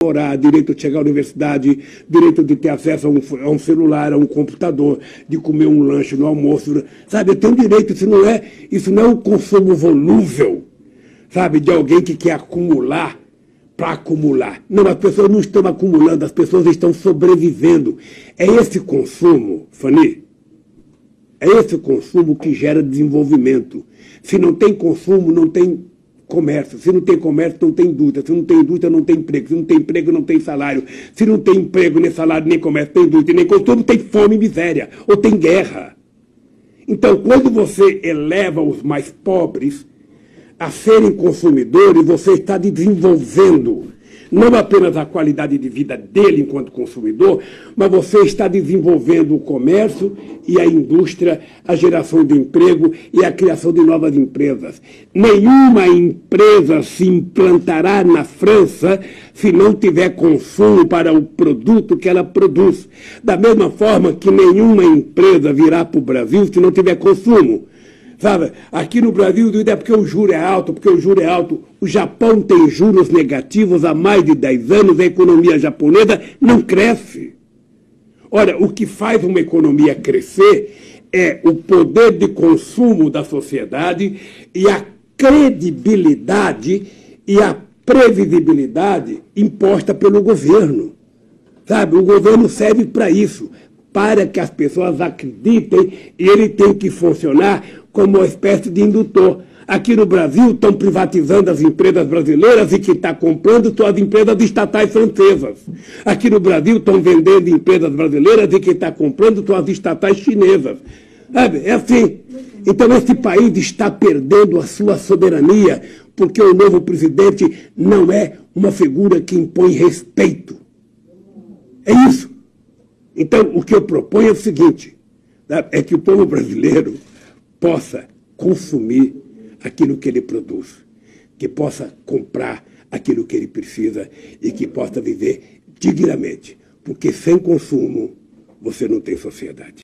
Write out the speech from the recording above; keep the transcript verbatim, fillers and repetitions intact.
morar, direito de chegar à universidade, direito de ter acesso a um, a um celular, a um computador, de comer um lanche no almoço. Sabe, eu tenho direito, isso não é, isso não é um consumo volúvel, sabe, de alguém que quer acumular para acumular. Não, as pessoas não estão acumulando, as pessoas estão sobrevivendo. É esse consumo, Fanny, é esse consumo que gera desenvolvimento. Se não tem consumo, não tem comércio. Se não tem comércio, não tem indústria. Se não tem indústria, não tem emprego. Se não tem emprego, não tem salário. Se não tem emprego, nem salário, nem comércio, nem indústria, nem consumo, tem fome e miséria. Ou tem guerra. Então, quando você eleva os mais pobres a serem consumidores, você está desenvolvendo não apenas a qualidade de vida dele enquanto consumidor, mas você está desenvolvendo o comércio e a indústria, a geração de emprego e a criação de novas empresas. Nenhuma empresa se implantará na França se não tiver consumo para o produto que ela produz. Da mesma forma que nenhuma empresa virá para o Brasil se não tiver consumo. Sabe, aqui no Brasil, é porque o juro é alto, porque o juro é alto. O Japão tem juros negativos há mais de dez anos, a economia japonesa não cresce. Ora, o que faz uma economia crescer é o poder de consumo da sociedade e a credibilidade e a previsibilidade imposta pelo governo. Sabe, o governo serve para isso, para que as pessoas acreditem, e ele tem que funcionar como uma espécie de indutor. Aqui no Brasil estão privatizando as empresas brasileiras e quem está comprando são as empresas estatais francesas. Aqui no Brasil estão vendendo empresas brasileiras e quem está comprando são as estatais chinesas. Sabe? É assim. Então esse país está perdendo a sua soberania porque o novo presidente não é uma figura que impõe respeito. É isso. Então o que eu proponho é o seguinte, é que o povo brasileiro possa consumir aquilo que ele produz, que possa comprar aquilo que ele precisa e que possa viver dignamente. Porque sem consumo você não tem sociedade.